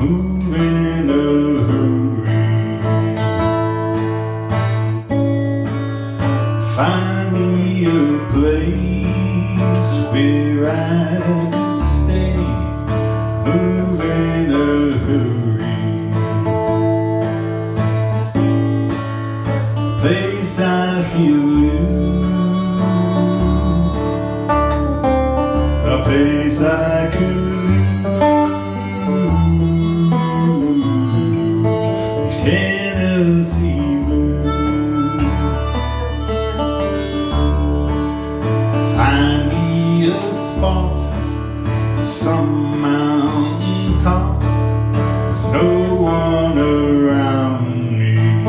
move in a hurry. Find me a place where I can stay, move in a hurry. Place I feel a place I could lose. Tennessee blue. Find me a spot, some mountain top, no one around me.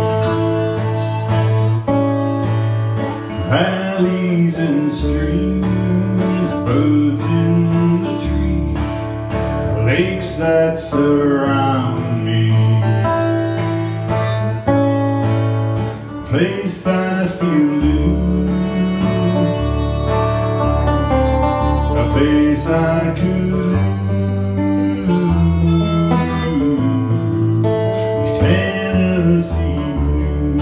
Valleys and streams, birds in the trees, lakes that surround me. Place I feel loose, a place I could lose. Tennessee blue.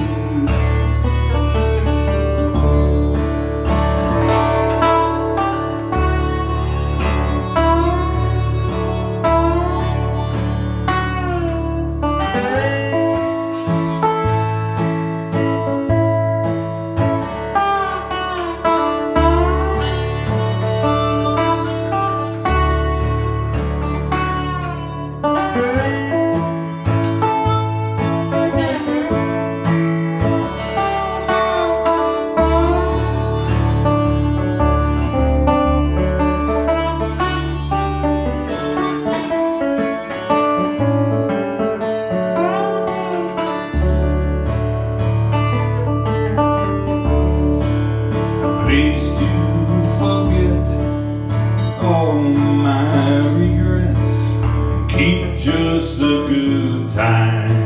Place to forget all my regrets, keep just the good times.